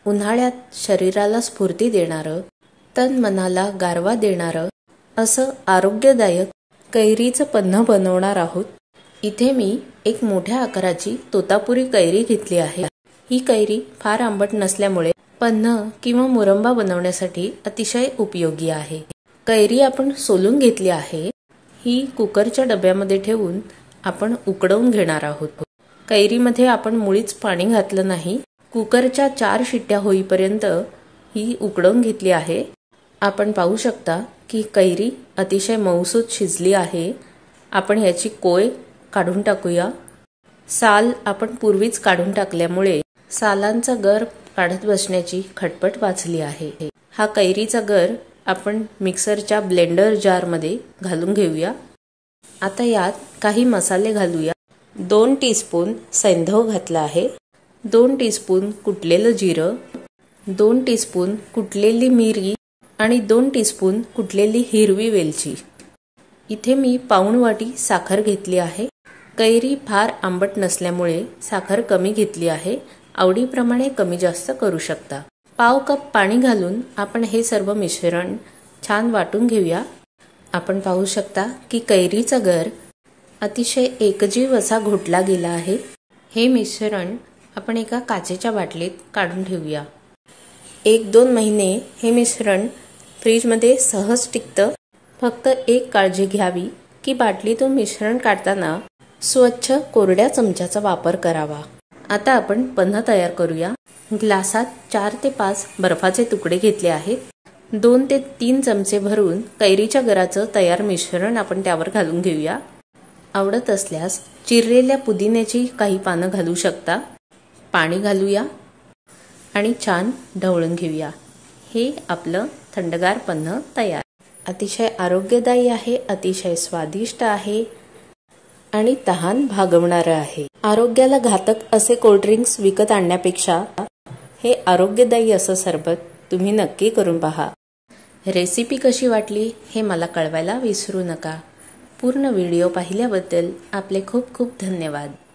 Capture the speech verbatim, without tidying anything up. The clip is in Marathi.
उन्हाळ्यात शरीराला स्फूर्ती देणारं, तन मनाला गारवा देणारं असं आरोग्यदायक कैरीचं पन्ह बनवणार आहोत। इथे मी एक मोठ्या आकाराची तोतापुरी कैरी घेतली आहे। ही कैरी फार आंबट नसल्यामुळे पन्ह किंवा मुरंबा बनवण्यासाठी अतिशय उपयोगी आहे। कैरी आपण सोलून घेतली आहे। ही कुकरच्या डब्यामध्ये ठेवून आपण उकडवून घेणार आहोत। कैरीमध्ये आपण मुळीच पाणी घातलं नाही। कुकरच्या चार शिट्ट्या होईपर्यंत ही उकडवून घेतली आहे। आपण पाहू शकता की कैरी अतिशय मऊसूत शिजली आहे। आपण याची कोय काढून टाकूया। साल आपण पूर्वीच काढून टाकल्यामुळे सालांचा गर काढत बसण्याची खटपट वाचली आहे। हा कैरीचा गर आपण मिक्सरच्या ब्लेंडर जार मध्ये घालून घेऊया। आता यात काही मसाले घालूया। दोन टीस्पून सैंधव घातला आहे, दोन टीस्पून कुटलेलं जिरं, दोन टीस्पून कुटलेली मिरी आणि दोन टीस्पून कुटलेली हिरवी वेलची। इथे मी पाऊण वाटी साखर घेतली आहे। कैरी फार आंबट नसल्यामुळे साखर कमी घेतली आहे। आवडीप्रमाणे कमी जास्त करू शकता। पाव कप पाणी घालून आपण हे सर्व मिश्रण छान वाटून घेऊया। आपण पाहू शकता की कैरीचा गर अतिशय एकजीव असा घोटला गेला आहे। हे मिश्रण आपण एका काचेच्या बाटलीत काढून ठेवूया। एक दोन महिने हे मिश्रण फ्रीजमध्ये सहज टिकतं। फक्त एक काळजी घ्यावी की बाटलीतून मिश्रण काढताना स्वच्छ कोरड्या चमच्याचा वापर करावा। आता आपण पन्ह तयार करूया। ग्लासात चार ते पाच बर्फाचे तुकडे घेतले आहेत। दोन ते तीन चमचे भरून कैरीच्या गराचं तयार मिश्रण आपण त्यावर घालून घेऊया। आवडत असल्यास चिरलेल्या पुदिन्याची काही पानं घालू शकता। पाणी घालूया आणि छान ढवळून घेऊया। हे आपलं थंडगार पन्ह तयार। अतिशय आरोग्यदायी आहे, अतिशय स्वादिष्ट आहे आणि तहान भागवणारं आहे। आरोग्याला घातक असे कोल्ड्रिंक्स विकत आणण्यापेक्षा हे आरोग्यदायी असं सरबत तुम्ही नक्की करून पहा। रेसिपी कशी वाटली हे मला कळवायला विसरू नका। पूर्ण व्हिडिओ पाहिल्याबद्दल आपले खूप खूप धन्यवाद।